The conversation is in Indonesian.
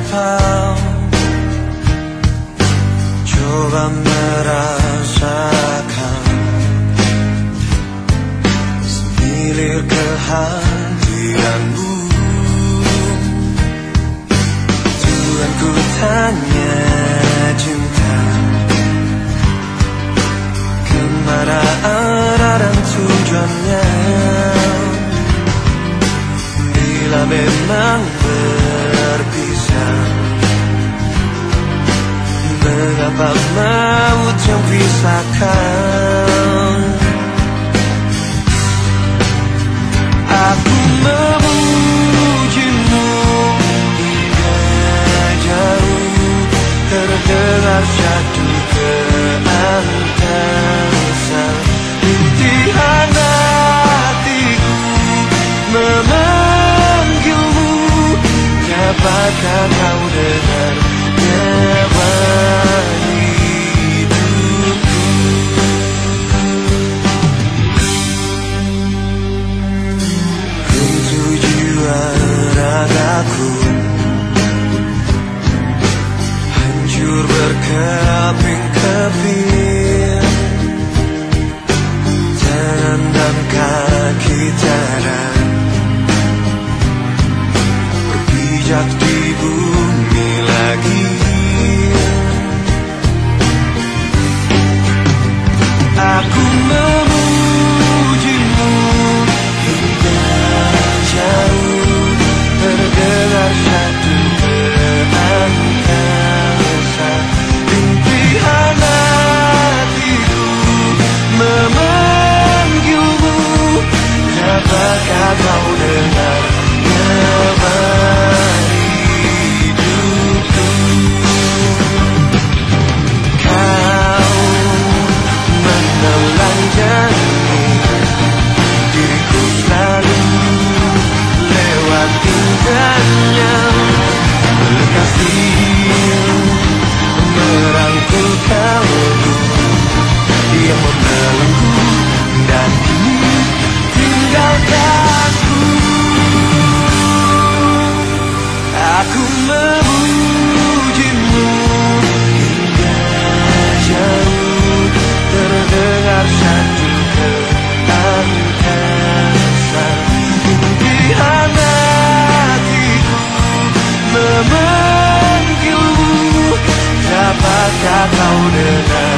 kau coba merasakan semilir kehadiranmu. Tuhan ku tanya cinta, kemana arah dan tujuannya? Bila memang berpisah, mengapa maut yang pisahkan? Aku memujimu hingga jauh, terdengar syahdu ke angkasa. Rintihan hatiku memanggilmu, dapatkah kau dengar nyawa hidupku? Untuk jiwa ragaku hancur berkeping-keping, tangan dan kaki tiada berpijak di bumi lagi. Aku memujimu hingga jauh, terdengar syahdu ke angkasa. Rintihan hatiku memanggilmu, dapatkah kau dengar nyawa hidupku? Kau menelanjangi diriku selalu lewat indahnya, lekasi merangkul kalbu yang membelenggu dan kini tinggalkanku. Aku memujimu hingga jauh, terdengar syahdu ke angkasa. Impian hatiku memanggilmu, dapatkah kau dengar